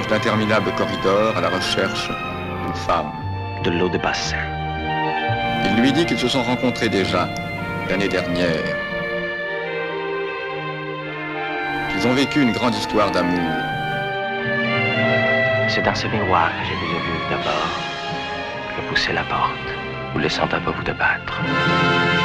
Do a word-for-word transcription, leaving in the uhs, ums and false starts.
d'interminables corridors à la recherche d'une femme. De l'eau de bassin. Il lui dit qu'ils se sont rencontrés déjà l'année dernière. Qu'ils ont vécu une grande histoire d'amour. C'est dans ce miroir que j'ai déjà vu d'abord. Je poussais la porte, vous laissant à pas vous débattre.